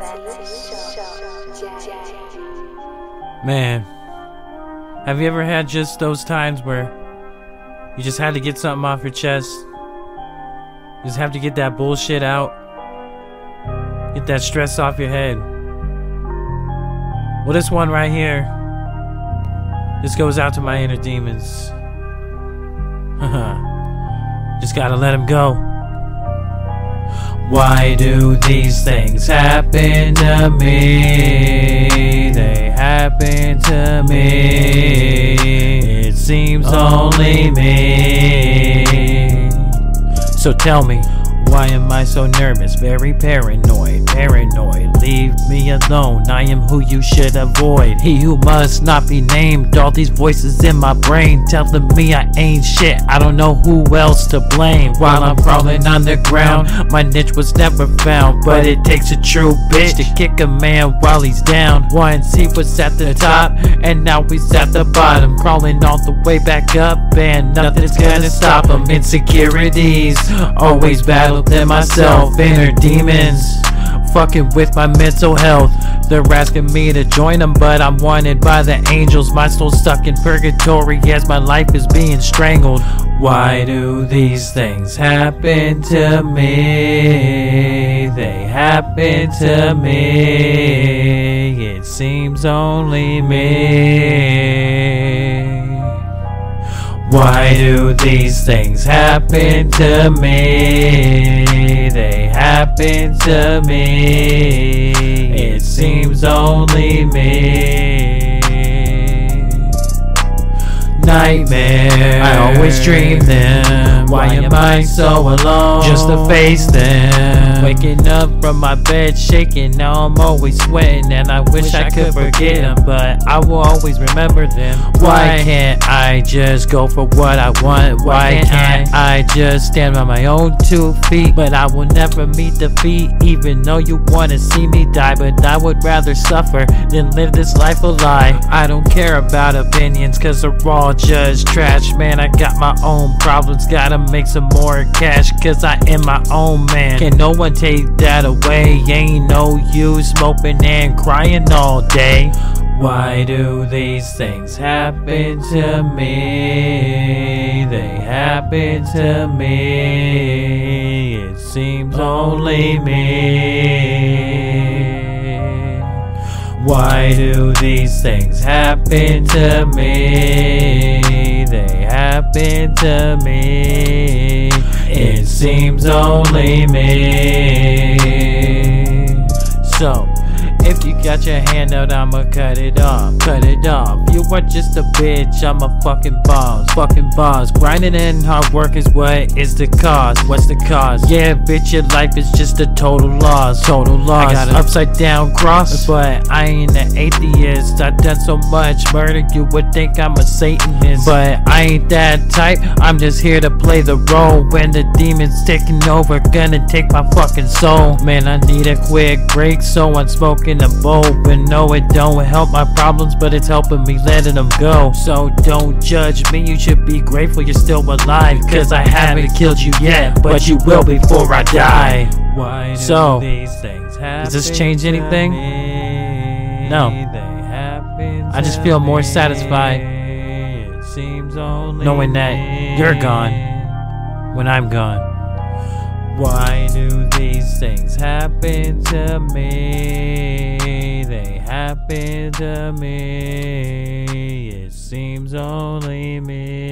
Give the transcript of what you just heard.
Man, have you ever had just those times where you just had to get something off your chest? You just have to get that bullshit out. Get that stress off your head. Well, this one right here, this goes out to my inner demons. Just gotta let them go. Why do these things happen to me? They happen to me. It seems only me. So tell me, why am I so nervous? Very paranoid, leave me alone. I am who you should avoid. He who must not be named. All these voices in my brain telling me I ain't shit. I don't know who else to blame. While I'm crawling on the ground, my niche was never found. But it takes a true bitch to kick a man while he's down. Once he was at the top, and now he's at the bottom, crawling all the way back up, and nothing's gonna stop him. Insecurities, always battle them myself. Inner demons, fucking with my mental health. They're asking me to join them, but I'm wanted by the angels. My soul's stuck in purgatory as my life is being strangled. Why do these things happen to me? They happen to me. It seems only me. Why do these things happen to me? They happen to me. It seems only me. Nightmare, I always dream them. Why am I so alone? Just to face them. Waking up from my bed shaking, now I'm always sweating. And I wish I could forget them, but I will always remember them. Why can't I just go for what I want? Why can't I just stand on my own 2 feet? But I will never meet defeat, even though you wanna see me die. But I would rather suffer than live this life a lie. I don't care about opinions, cause they're all just trash. Man, I got my own problems, gotta make some more cash, cause I am my own man. Can no one take that away? Ain't no use smoking and crying all day. Why do these things happen to me? They happen to me. It seems only me. Why do these things happen to me? They happen to me. It seems only me. So, if you got your hand out, I'ma cut it off, cut it off. You are just a bitch, I'm a fucking boss, Grinding and hard work is what is the cause. What's the cause? Yeah, bitch, your life is just a total loss, I got an upside down cross, but I ain't an atheist. I done so much murder, you would think I'm a Satanist, but I ain't that type. I'm just here to play the role. When the demon's taking over, gonna take my fucking soul. Man, I need a quick break, so I'm smoking a bowl. But no, it don't help my problems, but it's helping me letting them go. So don't judge me, you should be grateful you're still alive, cause I haven't killed you yet, but you will before I die. So, does this change anything? No. I just feel more satisfied knowing that you're gone when I'm gone. Why do these things happen to me? They happen to me. It seems only me.